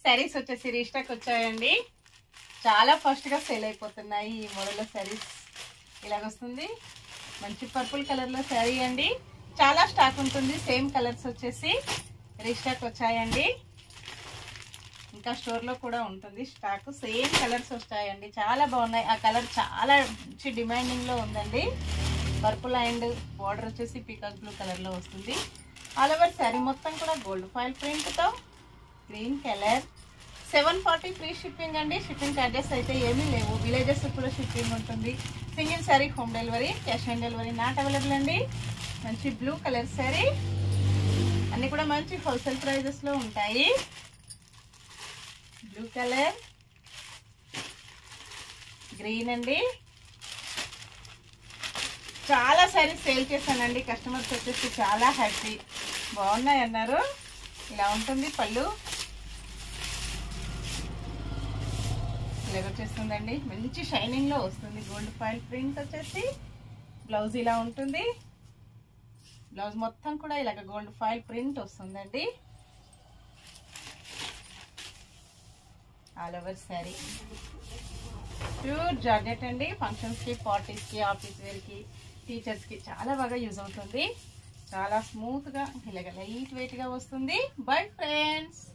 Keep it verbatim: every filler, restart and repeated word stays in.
శారీస్ వచ్చేసి రీస్టాక్ వచ్చాయండి. చాలా ఫాస్ట్ గా సేల్ అయిపోతున్నాయి ఈ మోడల్ లో శారీస్. ఇలాగొస్తుంది మంచి పర్పుల్ కలర్ లో శారీ అండి. చాలా స్టాక్ ఉంటుంది. సేమ్ కలర్స్ వచ్చేసి రీస్టాక్ వచ్చాయండి. ఇంకా స్టోర్ లో కూడా ఉంటుంది స్టాక్. సేమ్ కలర్స్ వస్తాయండి. చాలా బాగున్నాయి. ఆ కలర్ చాలా మంచి డిమాండింగ్ లో ఉందండి. పర్పుల్ అండ్ బార్డర్ వచ్చేసి పీకాక్ బ్లూ కలర్ లో వస్తుంది. ఆల్ ఓవర్ శారీ మొత్తం కూడా గోల్డ్ ఫాయిల్ ప్రింట్ తో green colour. Seven forty free shipping అండి. షిప్పింగ్ చార్జెస్ అయితే ఏమీ లేవు. విలేజెస్ కూడా షిప్పింగ్ ఉంటుంది. Single sari home delivery, cash on delivery not available అండి. మంచి బ్లూ కలర్ శారీ. అన్ని కూడా మంచి హోల్సేల్ ప్రైజెస్ లో ఉంటాయి. బ్లూ కలర్, గ్రీన్ అండి. చాలా శారీస్ సేల్ చేశానండి. కస్టమర్స్ వచ్చేసి చాలా హ్యాపీ, బాగున్నాయి అన్నారు. ఇలా ఉంటుంది పళ్ళు. ఇలా వచ్చేస్తుందండి. మంచి షైనింగ్ లో వస్తుంది. గోల్డ్ ఫాయిల్ ప్రింట్ వచ్చేసి బ్లౌజ్ ఇలా ఉంటుంది. బ్లౌజ్ మొత్తం కూడా ఇలాగ గోల్డ్ ఫాయిల్ ప్రింట్ వస్తుందండి. All over sari pure georgette అండి. ఫంక్షన్స్ కి, పార్టీస్ కి, ఆఫీస్ వేర్ కి, టీచర్స్ కి చాలా బాగా యూజ్ అవుతుంది. చాలా స్మూత్ గా ఇలాగ లైట్ వెయిట్ గా వస్తుంది. Bye friends.